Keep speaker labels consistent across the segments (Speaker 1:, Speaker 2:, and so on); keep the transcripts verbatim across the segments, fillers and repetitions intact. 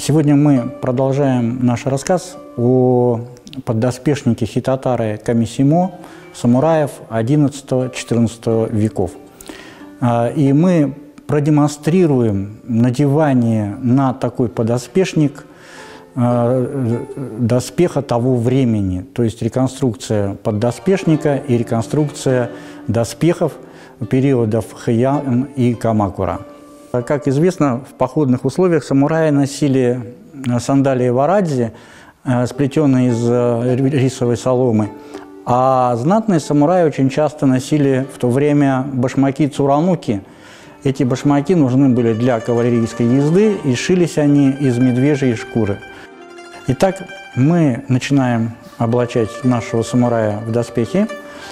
Speaker 1: Сегодня мы продолжаем наш рассказ о поддоспешнике хитатары камисимо самураев одиннадцатого-четырнадцатого веков. И мы продемонстрируем надевание на такой поддоспешник доспеха того времени, то есть реконструкция поддоспешника и реконструкция доспехов периодов Хэйан и Камакура. Как известно, в походных условиях самураи носили сандалии варадзи, сплетенные из рисовой соломы, а знатные самураи очень часто носили в то время башмаки цурануки. Эти башмаки нужны были для кавалерийской езды, и шились они из медвежьей шкуры. Итак, мы начинаем облачать нашего самурая в доспехи,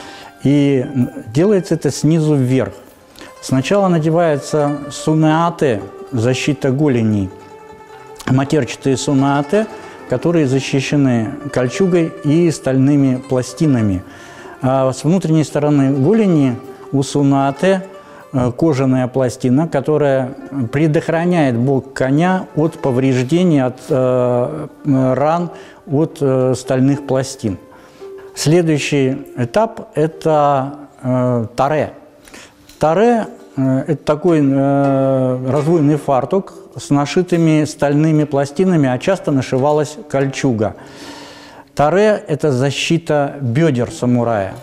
Speaker 1: и делается это снизу вверх. Сначала надевается сунеате, защита голеней, матерчатые сунеате, которые защищены кольчугой и стальными пластинами. А с внутренней стороны голени у сунеате кожаная пластина, которая предохраняет бок коня от повреждений, от э, ран, от э, стальных пластин. Следующий этап – это э, таре. Таре э, – это такой э, раздвоенный фартук с нашитыми стальными пластинами, а часто нашивалась кольчуга. Таре – это защита бедер самурая.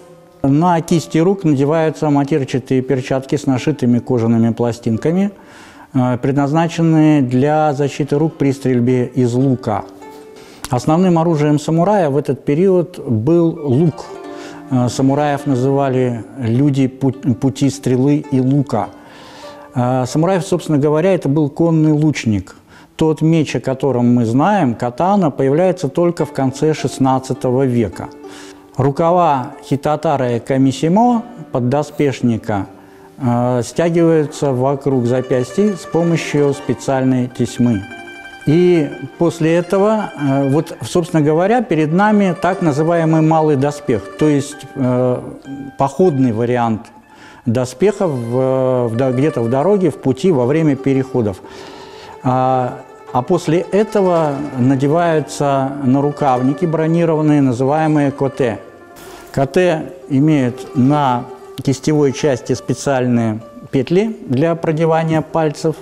Speaker 1: На кисти рук надеваются матерчатые перчатки с нашитыми кожаными пластинками, э, предназначенные для защиты рук при стрельбе из лука. Основным оружием самурая в этот период был лук. Самураев называли люди пути стрелы и лука. Самураев, собственно говоря, это был конный лучник. Тот меч, о котором мы знаем, катана, появляется только в конце шестнадцатого века. Рукава хитатары камисимо, поддоспешника, стягиваются вокруг запястий с помощью специальной тесьмы. И после этого, вот, собственно говоря, перед нами так называемый малый доспех, то есть э, походный вариант доспехов где-то в дороге, в пути, во время переходов. А, а после этого надеваются нарукавники бронированные, называемые коте. Коте имеют на кистевой части специальные петли для продевания пальцев,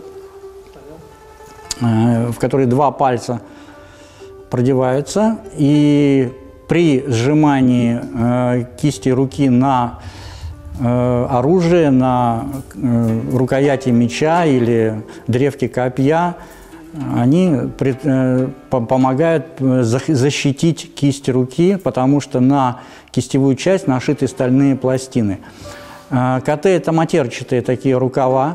Speaker 1: в которые два пальца продеваются, и при сжимании э, кисти руки на э, оружие, на э, рукояти меча или древке копья, они пред, э, помогают защитить кисть руки, потому что на кистевую часть нашиты стальные пластины. Э, коте – это матерчатые такие рукава,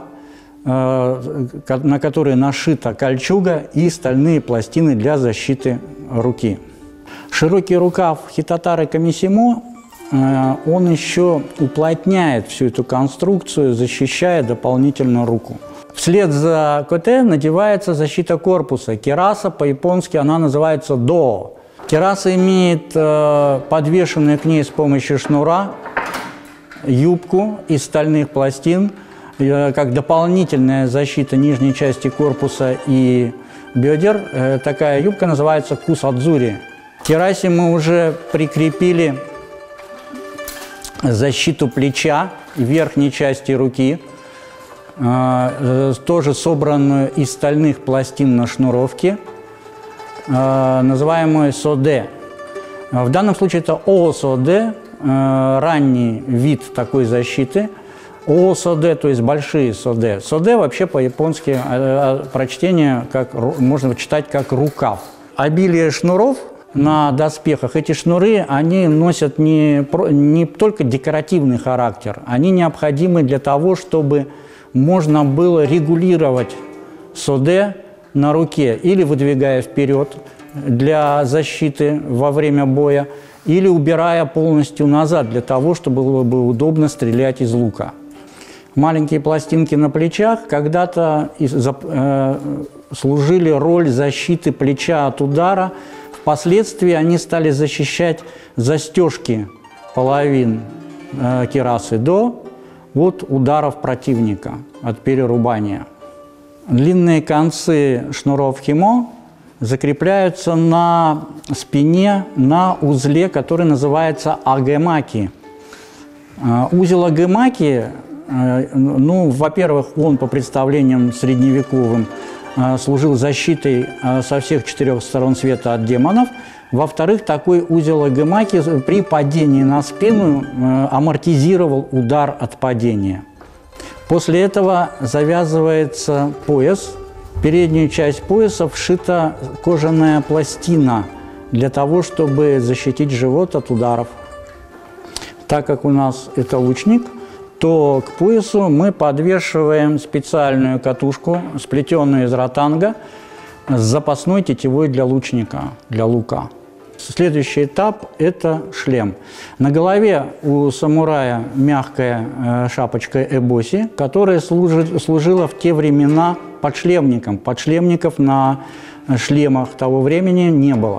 Speaker 1: на которые нашита кольчуга и стальные пластины для защиты руки. Широкий рукав хитатары камисимо, он еще уплотняет всю эту конструкцию, защищая дополнительно руку. Вслед за коте надевается защита корпуса. Кираса, по-японски она называется до. Кираса имеет подвешенную к ней с помощью шнура юбку из стальных пластин, как дополнительная защита нижней части корпуса и бедер. Такая юбка называется кусадзури. К кирасе мы уже прикрепили защиту плеча и верхней части руки, тоже собранную из стальных пластин на шнуровке, называемую соде. В данном случае это о-соде, ранний вид такой защиты. О-соде, то есть большие соде. Соде вообще по-японски прочтение как, можно читать как рукав. Обилие шнуров на доспехах, эти шнуры, они носят не, не только декоративный характер, они необходимы для того, чтобы можно было регулировать соде на руке, или выдвигая вперед для защиты во время боя, или убирая полностью назад для того, чтобы было бы удобно стрелять из лука. Маленькие пластинки на плечах когда-то э, служили роль защиты плеча от удара. Впоследствии они стали защищать застежки половин э, кирасы до от ударов противника, от перерубания. Длинные концы шнуров химо закрепляются на спине на узле, который называется агэмаки. Узел агэмаки, ну, во-первых, он по представлениям средневековым служил защитой со всех четырех сторон света от демонов. Во-вторых, такой узел агэмаки при падении на спину амортизировал удар от падения. После этого завязывается пояс. В переднюю часть пояса вшита кожаная пластина для того, чтобы защитить живот от ударов. Так как у нас это лучник, то к поясу мы подвешиваем специальную катушку, сплетенную из ротанга, с запасной тетивой для лучника, для лука. Следующий этап – это шлем. На голове у самурая мягкая э, шапочка эбоси, которая служит, служила в те времена подшлемником. Подшлемников на шлемах того времени не было.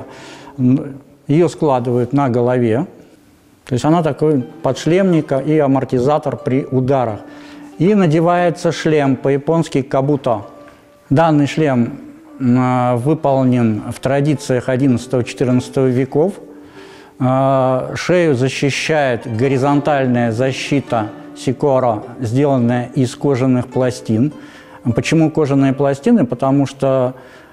Speaker 1: Ее складывают на голове, то есть она такой подшлемник и амортизатор при ударах. И надевается шлем, по-японски кабуто. Данный шлем выполнен в традициях одиннадцатого-четырнадцатого веков. Шею защищает горизонтальная защита сикора, сделанная из кожаных пластин. Почему кожаные пластины? Потому что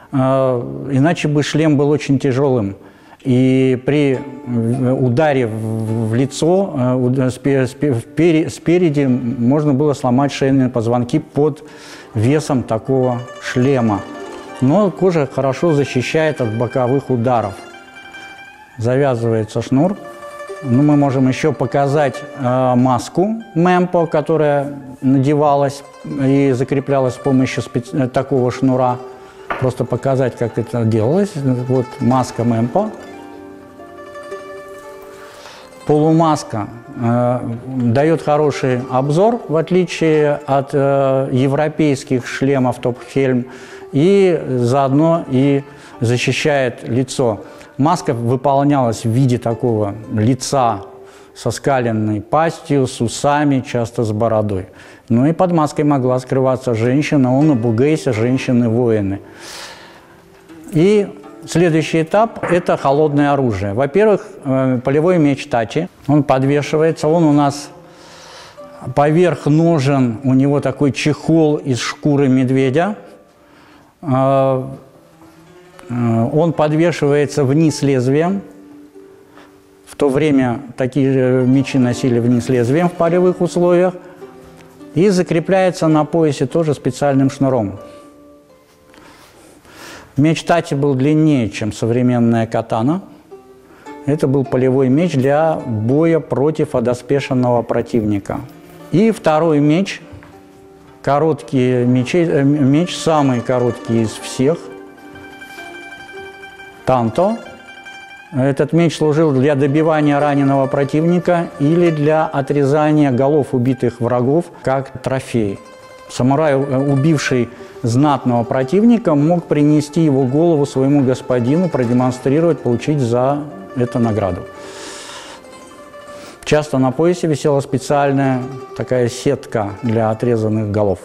Speaker 1: иначе бы шлем был очень тяжелым. И при ударе в лицо спереди можно было сломать шейные позвонки под весом такого шлема. Но кожа хорошо защищает от боковых ударов. Завязывается шнур. Ну, мы можем еще показать э, маску мэмпо, которая надевалась и закреплялась с помощью специ... такого шнура. Просто показать, как это делалось. Вот маска мэмпо. Полумаска э, дает хороший обзор, в отличие от э, европейских шлемов топ-хельм, и заодно и защищает лицо. Маска выполнялась в виде такого лица со скаленной пастью, с усами, часто с бородой. Ну и под маской могла скрываться женщина, он и бугейся, женщины-воины. И следующий этап – это холодное оружие. Во-первых, полевой меч тачи, он подвешивается, он у нас поверх ножен, у него такой чехол из шкуры медведя. Он подвешивается вниз лезвием. В то время такие мечи носили вниз лезвием в полевых условиях. И закрепляется на поясе тоже специальным шнуром. Меч тачи был длиннее, чем современная катана. Это был полевой меч для боя против одоспешенного противника. И второй меч, короткий меч, меч самый короткий из всех, танто. Этот меч служил для добивания раненого противника или для отрезания голов убитых врагов как трофей. Самурай, убивший знатного противника, мог принести его голову своему господину, продемонстрировать, получить за это награду. Часто на поясе висела специальная такая сетка для отрезанных голов.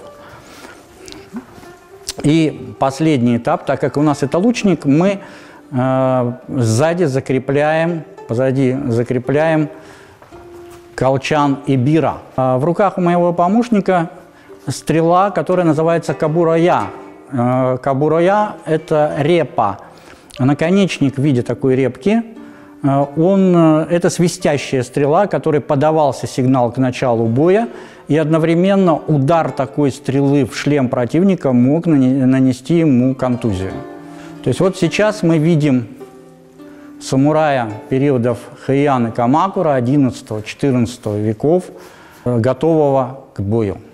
Speaker 1: И последний этап, так как у нас это лучник, мы э, сзади закрепляем, позади закрепляем колчан эбира. А в руках у моего помощника стрела, которая называется кабуроя. Э, кабуроя – это репа. Наконечник в виде такой репки. Он, это свистящая стрела, которой подавался сигнал к началу боя, и одновременно удар такой стрелы в шлем противника мог нанести ему контузию. То есть вот сейчас мы видим самурая периодов Хэйан и Камакура одиннадцатого-четырнадцатого веков, готового к бою.